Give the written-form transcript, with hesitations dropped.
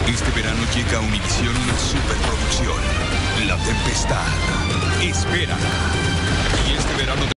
Este verano llega a Univisión una superproducción. La Tempestad. Espérala.